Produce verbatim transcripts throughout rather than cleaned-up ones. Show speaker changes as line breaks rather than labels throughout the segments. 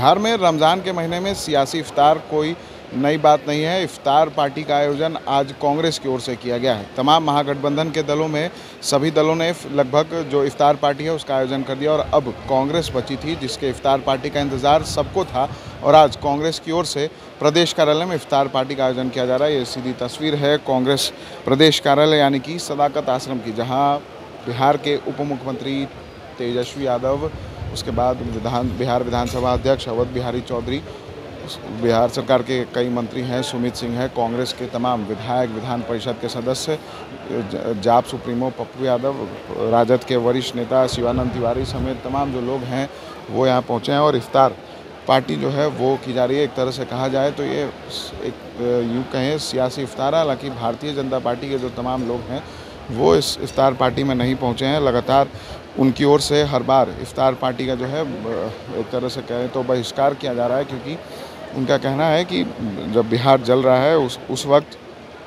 बिहार में रमज़ान के महीने में सियासी इफ्तार कोई नई बात नहीं है। इफ्तार पार्टी का आयोजन आज कांग्रेस की ओर से किया गया है। तमाम महागठबंधन के दलों में सभी दलों ने लगभग जो इफ्तार पार्टी है उसका आयोजन कर दिया और अब कांग्रेस बची थी जिसके इफ्तार पार्टी का इंतज़ार सबको था। और आज कांग्रेस की ओर से प्रदेश कार्यालय में इफ्तार पार्टी का आयोजन किया जा रहा है। ये सीधी तस्वीर है कांग्रेस प्रदेश कार्यालय यानी कि सदाकत आश्रम की, जहाँ बिहार के उप मुख्यमंत्री तेजस्वी यादव, उसके बाद विधान बिहार विधानसभा अध्यक्ष अवध बिहारी चौधरी, बिहार सरकार के कई मंत्री हैं, सुमित सिंह है, कांग्रेस के तमाम विधायक, विधान परिषद के सदस्य, जाप सुप्रीमो पप्पू यादव, राजद के वरिष्ठ नेता शिवानंद तिवारी समेत तमाम जो लोग हैं वो यहाँ पहुँचे हैं और इफ्तार पार्टी जो है वो की जा रही है। एक तरह से कहा जाए तो ये एक यूँ कहें सियासी इफ्तार है। हालांकि भारतीय जनता पार्टी के जो तमाम लोग हैं वो इस इफ्तार पार्टी में नहीं पहुँचे हैं। लगातार उनकी ओर से हर बार इफ्तार पार्टी का जो है एक तरह से कहें तो बहिष्कार किया जा रहा है, क्योंकि उनका कहना है कि जब बिहार जल रहा है उस उस वक्त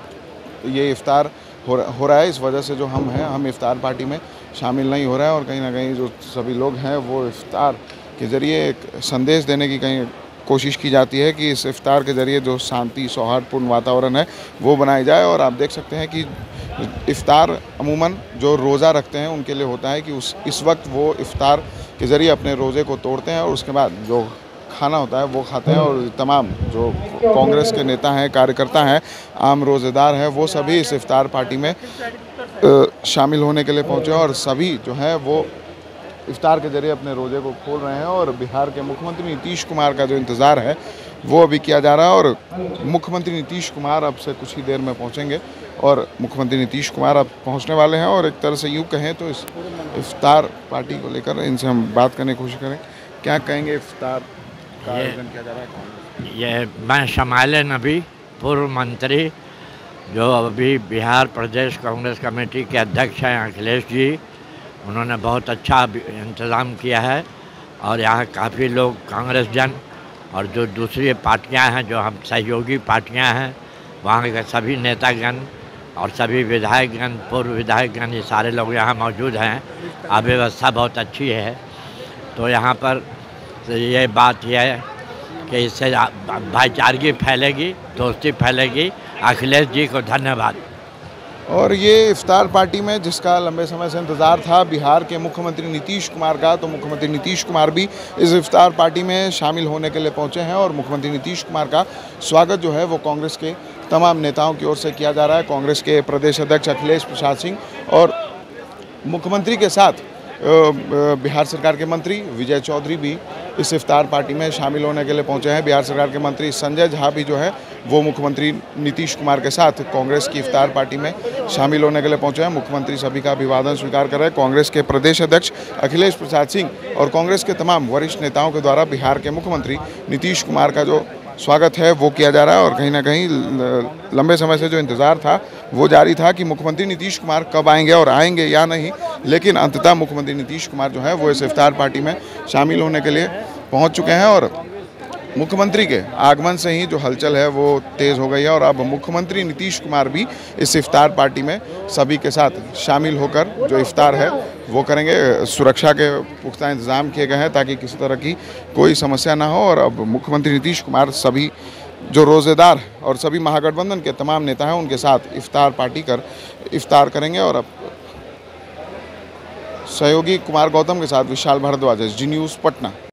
ये इफ्तार हो हो रहा है, इस वजह से जो हम हैं हम इफ्तार पार्टी में शामिल नहीं हो रहे हैं। और कहीं ना कहीं जो सभी लोग हैं वो इफ्तार के ज़रिए एक संदेश देने की कहीं कोशिश की जाती है कि इस इफ्तार के ज़रिए जो शांति सौहार्दपूर्ण वातावरण है वो बनाई जाए। और आप देख सकते हैं कि इफ्तार अमूमन जो रोज़ा रखते हैं उनके लिए होता है कि उस इस वक्त वो इफ्तार के ज़रिए अपने रोज़े को तोड़ते हैं और उसके बाद जो खाना होता है वो खाते हैं। और तमाम जो कांग्रेस के नेता हैं, कार्यकर्ता हैं, आम रोज़ेदार हैं, वो सभी इस इफ्तार पार्टी में शामिल होने के लिए पहुँचे और सभी जो है वो इफ्तार के ज़रिए अपने रोज़े को खोल रहे हैं। और बिहार के मुख्यमंत्री नीतीश कुमार का जो इंतज़ार है वो अभी किया जा रहा है और मुख्यमंत्री नीतीश कुमार अब से कुछ ही देर में पहुंचेंगे और मुख्यमंत्री नीतीश कुमार अब पहुंचने वाले हैं। और एक तरह से यूँ कहें तो इस इफ्तार पार्टी को लेकर इनसे हम बात करने की कोशिश करें, क्या कहेंगे इफ्तार का आयोजन किया जा रहा है?
ये मैं शमाइल नबी, पूर्व मंत्री जो अभी बिहार प्रदेश कांग्रेस कमेटी के अध्यक्ष हैं अखिलेश जी, उन्होंने बहुत अच्छा इंतज़ाम किया है। और यहाँ काफ़ी लोग कांग्रेस जन और जो दूसरी पार्टियां हैं, जो हम सहयोगी पार्टियां हैं, वहाँ के सभी नेतागण और सभी विधायकगण, पूर्व विधायकगण, ये सारे लोग यहाँ मौजूद हैं। अब व्यवस्था बहुत अच्छी है। तो यहाँ पर ये बात यह है कि इससे भाईचारगी फैलेगी, दोस्ती फैलेगी। अखिलेश जी को धन्यवाद।
और ये इफ्तार पार्टी में जिसका लंबे समय से इंतज़ार था बिहार के मुख्यमंत्री नीतीश कुमार का, तो मुख्यमंत्री नीतीश कुमार भी इस इफ्तार पार्टी में शामिल होने के लिए पहुंचे हैं। और मुख्यमंत्री नीतीश कुमार का स्वागत जो है वो कांग्रेस के तमाम नेताओं की ओर से किया जा रहा है। कांग्रेस के प्रदेश अध्यक्ष अखिलेश प्रसाद सिंह और मुख्यमंत्री के साथ बिहार सरकार के मंत्री विजय चौधरी भी इस इफ्तार पार्टी में शामिल होने के लिए पहुंचे हैं। बिहार सरकार के मंत्री संजय झा भी जो है वो मुख्यमंत्री नीतीश कुमार के साथ कांग्रेस की इफ्तार पार्टी में शामिल होने के लिए पहुंचे हैं। मुख्यमंत्री सभी का अभिवादन स्वीकार कर रहे हैं। कांग्रेस के प्रदेश अध्यक्ष अखिलेश प्रसाद सिंह और कांग्रेस के तमाम वरिष्ठ नेताओं के द्वारा बिहार के मुख्यमंत्री नीतीश कुमार का जो स्वागत है वो किया जा रहा है। और कहीं ना कहीं लंबे समय से जो इंतज़ार था वो जारी था कि मुख्यमंत्री नीतीश कुमार कब आएंगे और आएंगे या नहीं, लेकिन अंततः मुख्यमंत्री नीतीश कुमार जो है वो इस इफ्तार पार्टी में शामिल होने के लिए पहुंच चुके हैं। और मुख्यमंत्री के आगमन से ही जो हलचल है वो तेज़ हो गई है और अब मुख्यमंत्री नीतीश कुमार भी इस इफ्तार पार्टी में सभी के साथ शामिल होकर जो इफ्तार है वो करेंगे। सुरक्षा के पुख्ता इंतजाम किए गए हैं ताकि किसी तरह की कोई समस्या ना हो। और अब मुख्यमंत्री नीतीश कुमार सभी जो रोज़ेदार और सभी महागठबंधन के तमाम नेता हैं उनके साथ इफ्तार पार्टी कर इफ्तार करेंगे। और अब सहयोगी कुमार गौतम के साथ विशाल भारद्वाज, जी न्यूज़, पटना।